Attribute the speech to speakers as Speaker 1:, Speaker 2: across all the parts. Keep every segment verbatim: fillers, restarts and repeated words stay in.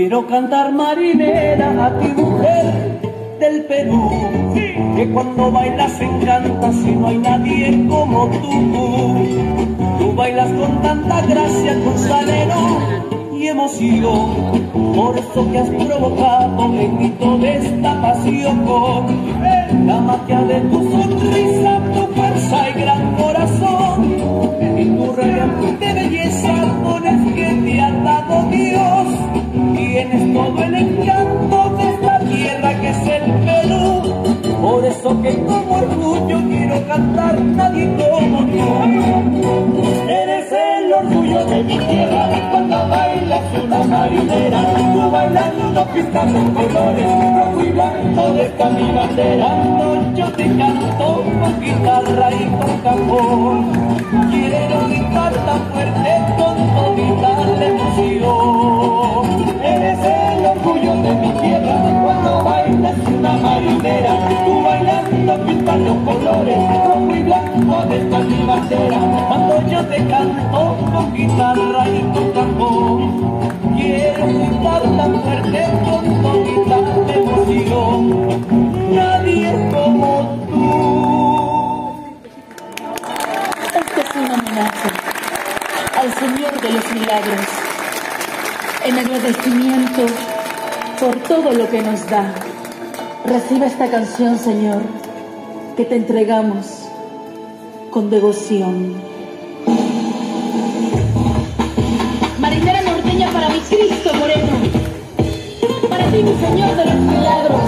Speaker 1: Quiero cantar marinera a ti, mujer del Perú, que cuando bailas encantas y no hay nadie como tú. Tú bailas con tanta gracia, con salero y emoción, por eso que has provocado en mí toda esta pasión. Con la magia de tu sonrisa, tu fuerza y gran corazón, y tu radiante belleza, dones que te ha dado Dios. Tienes todo el encanto de esta tierra que es el Perú, por eso que como orgullo quiero cantar nadie como tú. Eres el orgullo de mi tierra, cuando bailas una marinera, tú bailando pistas de colores, rojo y blanco de esta mi bandera. Cuando yo te canto con guitarra y con cajón, quiero gritar tan fuerte con todita la emoción. Eres el orgullo de mi tierra, cuando bailas una marinera, tú bailando pintas los colores, rojo y blanco de esta mi bandera. Cuando yo te canto con guitarra y con cajón, quiero gritar tan fuerte con todita la emoción. Nadie como tú.
Speaker 2: Este es un homenaje al Señor de los Milagros, en agradecimiento por todo lo que nos da. Recibe esta canción, Señor, que te entregamos con devoción. Marinera norteña para mi Cristo moreno, para ti, mi Señor de los Milagros.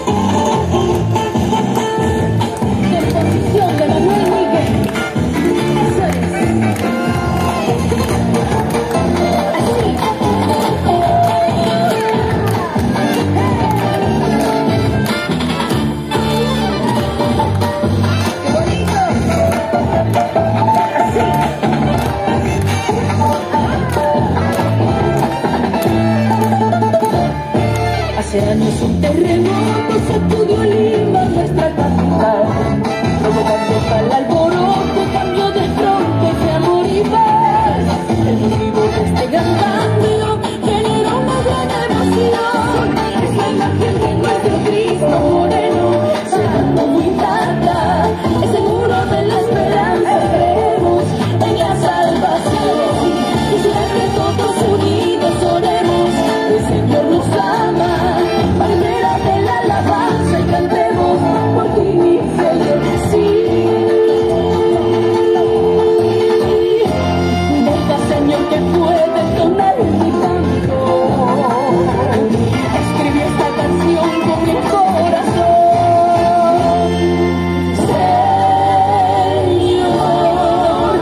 Speaker 2: Composición de Manuel Miguel. Eso es. Hace años un terremoto sacudió Lima, nuestra capital, provocando tal alboroto, cambio de fronte, de amor y paz. El motivo de este gran cambio generó una gran emoción. Es la imagen de nuestro Cristo moreno, llegando muy tarde. Es el muro de la esperanza, creemos en la salvación. Quisiera que todos unidos oremos, el Señor nos ama. Marinera de la alabanza y cantemos por ti, mi Señor, sí. Deja, Señor, que puedes donar mi canto. Escribí esta canción con mi corazón. Señor,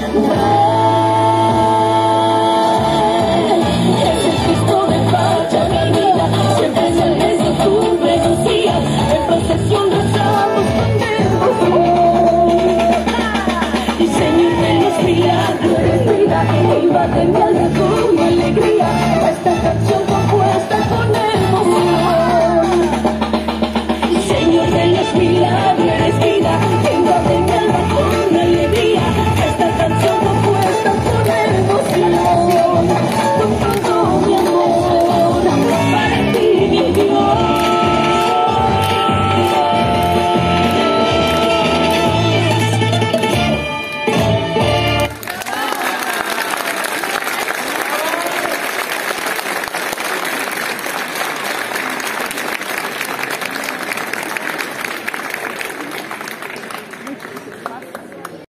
Speaker 2: ven. Es el Cristo de Pacha, mi vida, siempre es el mes de octubre, dos días, en procesión rezamos con devoción. Y Señor de los milagros, eres vida, e invade mi alma con alegría, esta canción